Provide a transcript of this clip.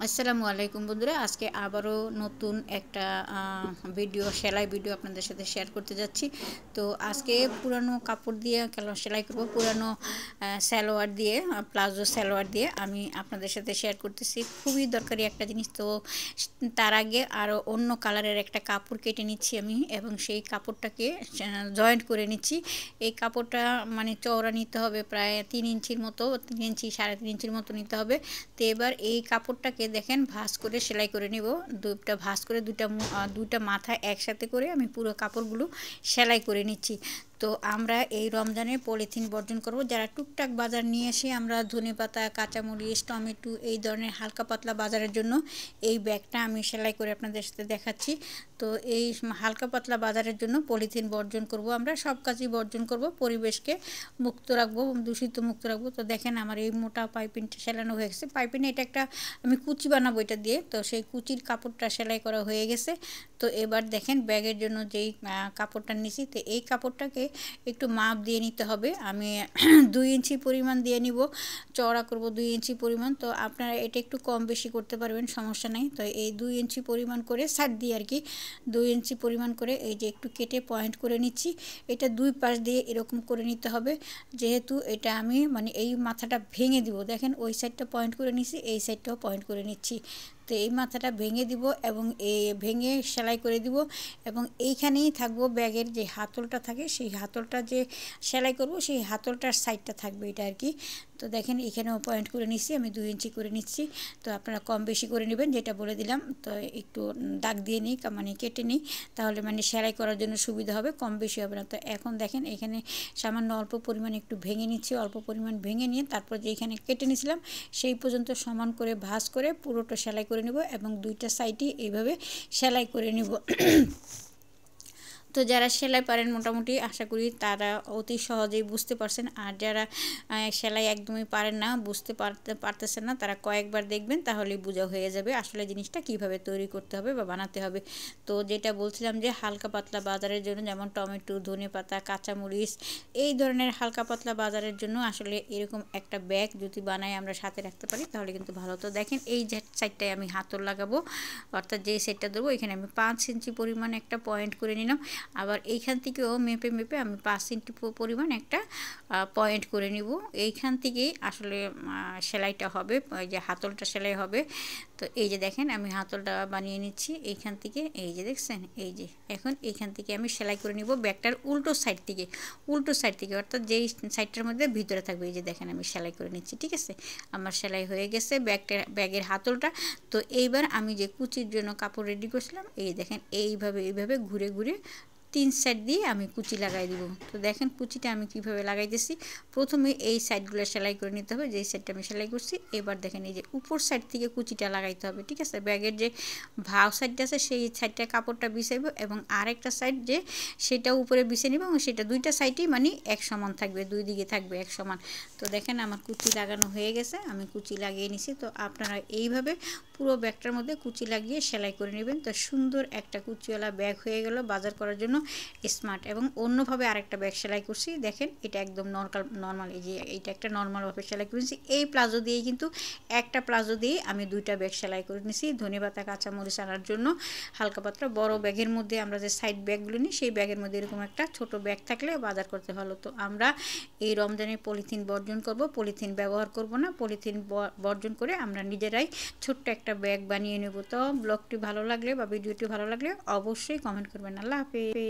আসসালামু আলাইকুম বন্ধুরা, আজকে আবারও নতুন একটা ভিডিও সেলাই ভিডিও আপনাদের সাথে শেয়ার করতে যাচ্ছি। তো আজকে পুরানো কাপড় দিয়ে সেলাই করব, পুরানো সালোয়ার দিয়ে, প্লাজো সালোয়ার দিয়ে আমি আপনাদের সাথে শেয়ার করতেছি। খুবই দরকারি একটা জিনিস। তো তার আগে আরও অন্য কালারের একটা কাপড় কেটে নিচ্ছি আমি, এবং সেই কাপড়টাকে জয়েন্ট করে নিচ্ছি। এই কাপড়টা মানে চওড়া নিতে হবে প্রায় 3 ইঞ্চির মতো, 3 ইঞ্চি 3.5 ইঞ্চির মতো নিতে হবে। তো এবার এই কাপড়টাকে দেখেন ভাঁজ করে সেলাই করে নিব। দুটো ভাঁজ করে দুইটা মাথা একসাথে করে আমি পুরো কাপড়গুলো সেলাই করে নিচ্ছি। তো আমরা এই রমজানে পলিথিন বর্জন করব। যারা টুকটাক বাজার নিয়ে এসে আমরা ধনেপাতা, কাঁচামরিচ, টমেটো এই ধরনের হালকা পাতলা বাজারের জন্য এই ব্যাগটা আমি সেলাই করে আপনাদের সাথে দেখাচ্ছি। তো এই হালকা পাতলা বাজারের জন্য পলিথিন বর্জন করব, আমরা সব কাজই বর্জন করব, পরিবেশকে মুক্ত রাখবো, দূষিত মুক্ত রাখবো। তো দেখেন আমার এই মোটা পাইপিংটা সেলানো হয়ে গেছে। পাইপিং এটা একটা আমি কুচি বানাবো এটা দিয়ে, তো সেই কুচির কাপড়টা সেলাই করা হয়ে গেছে। তো এবার দেখেন ব্যাগের জন্য যেই কাপড়টা নিছি, তো এই কাপড়টাকে একটু মাপ দিয়ে নিতে হবে। আমি 2 ইঞ্চি পরিমাণ দিয়ে নিব, চওড়া করব 2 ইঞ্চি পরিমাণ। তো আপনারা এটা একটু কম বেশি করতে পারবেন, সমস্যা নেই। তো এই 2 ইঞ্চি পরিমাণ করে সাইড দিয়ে আর কি 2 ইঞ্চি পরিমাণ করে এই যে একটু কেটে পয়েন্ট করে নিচ্ছি। এটা দুই পাশ দিয়ে এরকম করে নিতে হবে, যেহেতু এটা আমি মানে এই মাথাটা ভেঙে দিব। দেখেন ওই সাইডটা পয়েন্ট করে নিচ্ছি, এই সাইডটাও পয়েন্ট করে নিচ্ছি। তো এই মাথাটা ভেঙে দিব এবং এই ভেঙে সেলাই করে দিব, এবং এইখানেই থাকবো ব্যাগের যে হাতলটা থাকে, সেই হাতলটা যে সেলাই করব সেই হাতলটার সাইডটা থাকবে এটা আর কি। তো দেখেন এখানেও পয়েন্ট করে নিচ্ছি, আমি 2 ইঞ্চি করে নিচ্ছি। তো আপনারা কম বেশি করে নেবেন, যেটা বলে দিলাম। তো একটু দাগ দিয়ে নিই, মানে কেটে নিই, তাহলে মানে সেলাই করার জন্য সুবিধা হবে, কম বেশি হবে না। তো এখন দেখেন এখানে সামান্য অল্প পরিমাণ একটু ভেঙে নিচ্ছি, অল্প পরিমাণ ভেঙে নিয়ে তারপর যে এখানে কেটে নিয়েছিলাম সেই পর্যন্ত সমান করে ভাঁজ করে পুরোটা সেলাই করে নেব, এবং দুইটা সাইডই এইভাবে সেলাই করে নেব। তো যারা সেলাই পারেন মোটামুটি আশা করি তারা অতি সহজেই বুঝতে পারছেন, আর যারা সেলাই একদমই পারেন না, বুঝতে পারতেছেন না, তারা কয়েকবার দেখবেন তাহলেই বোঝা হয়ে যাবে আসলে জিনিসটা কিভাবে তৈরি করতে হবে বা বানাতে হবে। তো যেটা বলছিলাম যে হালকা পাতলা বাজারের জন্য, যেমন টমেটো, ধনেপাতা, কাঁচামরিচ এই ধরনের হালকা পাতলা বাজারের জন্য আসলে এরকম একটা ব্যাগ যদি বানাই আমরা সাথে রাখতে পারি তাহলে কিন্তু ভালো। তো দেখেন এই যে সাইডটায় আমি হাতল লাগাবো, অর্থাৎ যে সাইডটা দেবো এখানে আমি 5 ইঞ্চি পরিমাণ একটা পয়েন্ট করে নিলাম। আবার এইখান থেকেও মেপে মেপে আমি 5 ইঞ্চি পরিমাণ একটা পয়েন্ট করে নিব। এইখান থেকেই আসলে সেলাইটা হবে, ওই যে হাতলটা সেলাই হবে। তো এই যে দেখেন আমি হাতলটা বানিয়ে নিচ্ছি এইখান থেকে, এই যে দেখছেন, এই যে এখন এইখান থেকে আমি সেলাই করে নিব ব্যাগটার উল্টো সাইড থেকে, অর্থাৎ যেই সাইডটার মধ্যে ভিতরে থাকবে। এই যে দেখেন আমি সেলাই করে নিচ্ছি, ঠিক আছে। আমার সেলাই হয়ে গেছে ব্যাগের হাতলটা। তো এইবার আমি যে কুচির জন্য কাপড় রেডি করছিলাম, এই দেখেন এইভাবে ঘুরে ঘুরে 3 সাইড দিয়ে আমি কুচি লাগাই দিব। তো দেখেন কুচিটা আমি কিভাবে লাগাইতেছি। প্রথমে এই সাইডগুলো সেলাই করে নিতে হবে, যেই সাইডটা আমি সেলাই করছি। এবার দেখেন এই যে উপর সাইড থেকে কুচিটা লাগাইতে হবে, ঠিক আছে। ব্যাগের যে ভাও সাইডটা আছে সেই সাইডটা কাপড়টা বিছাইব, এবং আরেকটা সাইড যে সেটা উপরে বিছিয়ে নিব, এবং সেটা দুইটা সাইডই মানে এক সমান থাকবে, দুই দিকে থাকবে এক সমান। তো দেখেন আমার কুচি লাগানো হয়ে গেছে, আমি কুচি লাগিয়ে নিছি। তো আপনারা এইভাবে পুরো ব্যাগটার মধ্যে কুচি লাগিয়ে সেলাই করে নেবেন। তো সুন্দর একটা কুচিওয়ালা ব্যাগ হয়ে গেল বাজার করার জন্য স্মার্ট। এবং অন্যভাবে আরেকটা ব্যাগ সেলাই করছি, দেখেন এটা একদম নর্মাল, এই যে এইটা একটা নর্মালভাবে সেলাই করেছি। এই প্লাজো দিয়েই কিন্তু একটা প্লাজো দিয়ে আমি দুইটা ব্যাগ সেলাই করে নিয়েছি ধনেপাতা, কাঁচামরিচ আনার জন্য। হালকা পাতলা বড় ব্যাগের মধ্যে আমরা যে সাইড ব্যাগগুলো নিই, সেই ব্যাগের মধ্যে এরকম একটা ছোট ব্যাগ থাকলে বাজার করতে ভালো। তো আমরা এই রমজানে পলিথিন বর্জন করব, পলিথিন ব্যবহার করব না, পলিথিন বর্জন করে আমরা নিজেরাই ছোট্ট একটা ব্যাগ বানিয়ে নেব। তো ব্লগটি ভালো লাগলে বা ভিডিওটি ভালো লাগলে অবশ্যই কমেন্ট করবেন। আল্লাহ হাফেজ।